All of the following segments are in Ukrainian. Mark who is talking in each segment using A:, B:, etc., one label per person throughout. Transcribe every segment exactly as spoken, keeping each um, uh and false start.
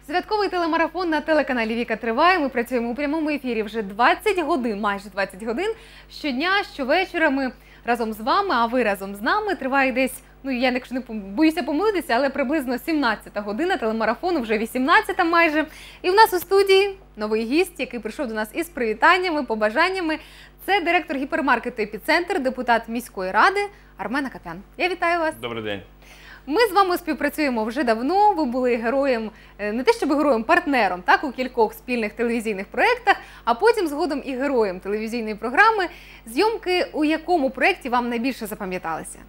A: Святковий телемарафон на телеканалі Віка триває. Ми працюємо у прямому ефірі вже двадцять годин, майже двадцять годин. Щодня, щовечора ми разом з вами, а ви разом з нами. Триває десь, ну я не боюся помилитися, але приблизно сімнадцята година телемарафону, вже вісімнадцята майже. І в нас у студії новий гість, який прийшов до нас із привітаннями, побажаннями. Це директор гіпермаркету «Епіцентр», депутат міської ради Армен Акопян. Я вітаю вас.
B: Добрий день.
A: Ми з вами співпрацюємо вже давно, ви були героєм, не те щоб героєм, партнером так, у кількох спільних телевізійних проєктах, а потім згодом і героєм телевізійної програми. Зйомки у якому проєкті вам найбільше запам'яталися?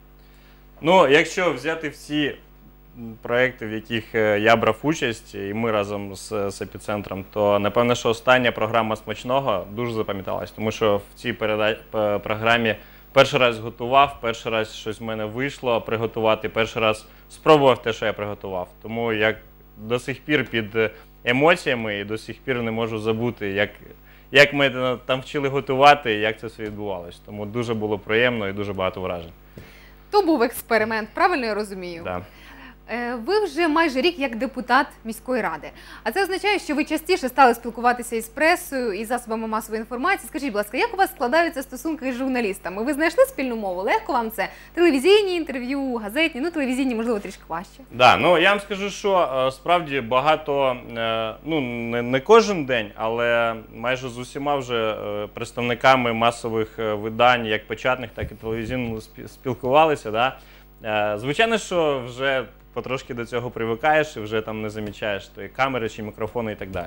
B: Ну, якщо взяти всі проєкти, в яких я брав участь, і ми разом з, з «Епіцентром», то, напевно, що остання програма «Смачного» дуже запам'яталась, тому що в цій переда... програмі перший раз готував, перший раз щось в мене вийшло приготувати, перший раз спробував те, що я приготував. Тому я до сих пір під емоціями і до сих пір не можу забути, як, як ми там вчили готувати і як це все відбувалося. Тому дуже було приємно і дуже багато вражень.
A: То був експеримент, правильно я розумію?
B: Да.
A: Ви вже майже рік як депутат міської ради. А це означає, що ви частіше стали спілкуватися із пресою, і засобами масової інформації. Скажіть, будь ласка, як у вас складаються стосунки з журналістами? Ви знайшли спільну мову? Легко вам це? Телевізійні інтерв'ю, газетні, ну телевізійні, можливо, трішки важче.
B: Да, ну я вам скажу, що справді багато, ну не, не кожен день, але майже з усіма вже представниками масових видань, як печатних, так і телевізійних, спілкувалися. Да? Звичайно, що вже потрошки до цього привикаєш і вже там не замічаєш тої камери чи мікрофони і так далі.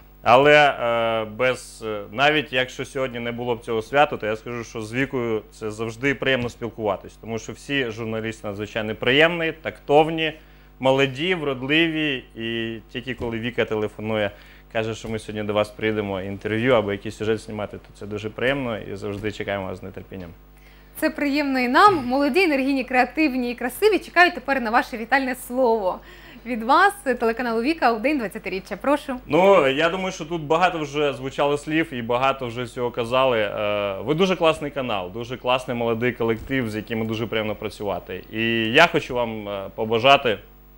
B: Але е, без, навіть якщо сьогодні не було б цього святу, то я скажу, що з Вікою це завжди приємно спілкуватись. Тому що всі журналісти надзвичайно приємні, тактовні, молоді, вродливі. І тільки коли Віка телефонує, каже, що ми сьогодні до вас прийдемо інтерв'ю або якийсь сюжет знімати, то це дуже приємно і завжди чекаємо вас з нетерпінням.
A: Це приємно і нам. Молоді, енергійні, креативні і красиві чекають тепер на ваше вітальне слово від вас, телеканалу Віка, у день двадцятиріччя. Прошу.
B: Ну, я думаю, що тут багато вже звучало слів і багато вже цього казали. Ви дуже класний канал, дуже класний молодий колектив, з яким дуже приємно працювати. І я хочу вам побажати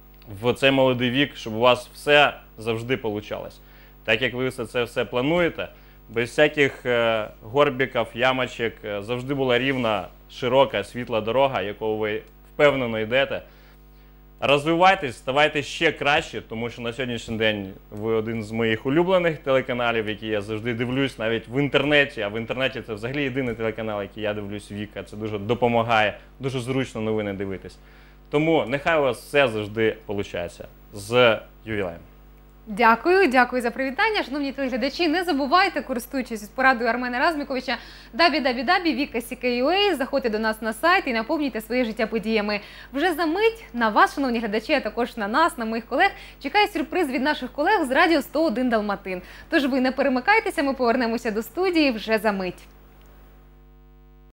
B: в цей молодий вік, щоб у вас все завжди вийшло. Так як ви все це все плануєте, без всяких е, горбиків, ямочок, е, завжди була рівна, широка, світла дорога, яку ви впевнено йдете. Розвивайтесь, ставайте ще краще, тому що на сьогоднішній день ви один з моїх улюблених телеканалів, які я завжди дивлюсь навіть в інтернеті, а в інтернеті це взагалі єдиний телеканал, який я дивлюсь, Віка. Це дуже допомагає, дуже зручно новини дивитись. Тому нехай у вас все завжди виходить. З ювілеєм.
A: Дякую, дякую за привітання. Шановні телеглядачі, не забувайте, користуючись порадою Армена Разміковича, дабл ю дабл ю дабл ю крапка віка крапка сі кей ю ей, заходьте до нас на сайт і наповнюйте своє життя подіями. Вже за мить на вас, шановні глядачі, а також на нас, на моїх колег, чекає сюрприз від наших колег з Радіо сто один Далматин. Тож ви не перемикайтеся, ми повернемося до студії вже за мить.